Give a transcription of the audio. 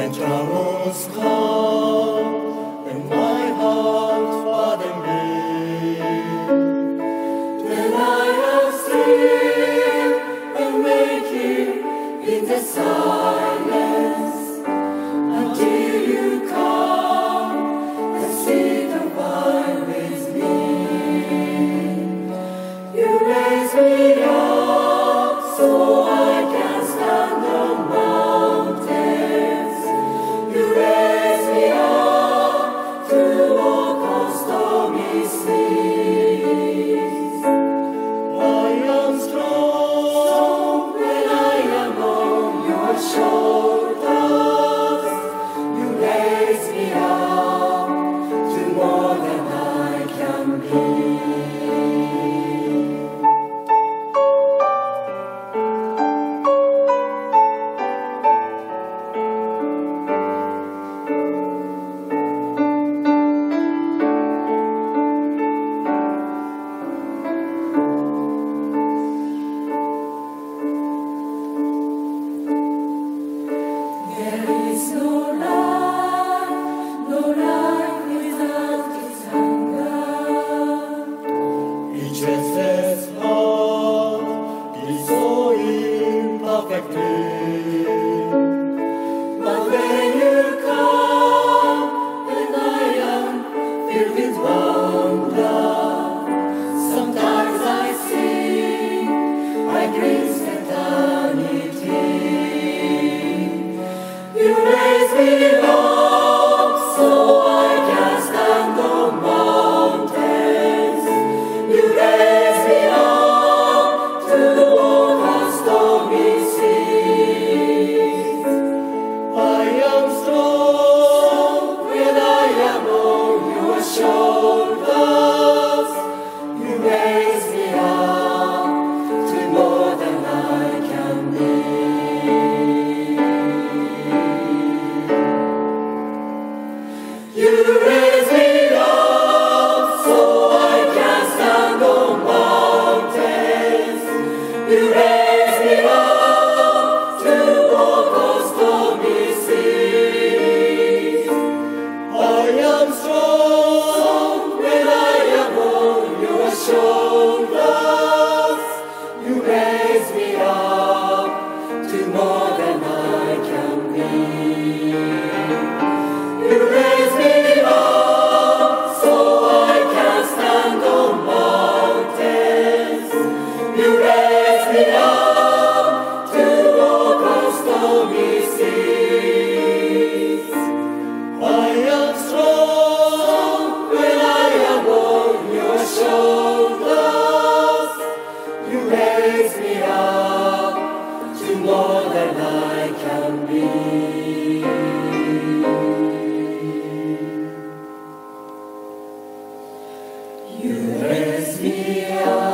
troubles come and my heart burden me, then I have sleep and wake you in the silence until you come and sit a while with me. You raise me up so I can stand on mountains. You raise me up to walk on stormy seas. I am strong when I am on your shoulders. You raise me up to more than I can be. There is no life without its hunger. Each restless heart is so imperfectly. But when you come and I am filled with wonder, sometimes I sing, I glimpse eternity. You raise me up so I can stand on mountains. You raise me up to walk on stormy seas. I am strong when I am on your shoulders. You raise me up to more than I can be. You raise me up so I can stand on mountains. You raise me up to walk on stormy seas. I am strong when I am on your shoulders. You raise me up to more than I can be. You raise me up so I can stand on mountains. You raise me up to walk on stormy seas. I am strong when I am on your shoulders. You raise me up to more than I can be. You raise me up.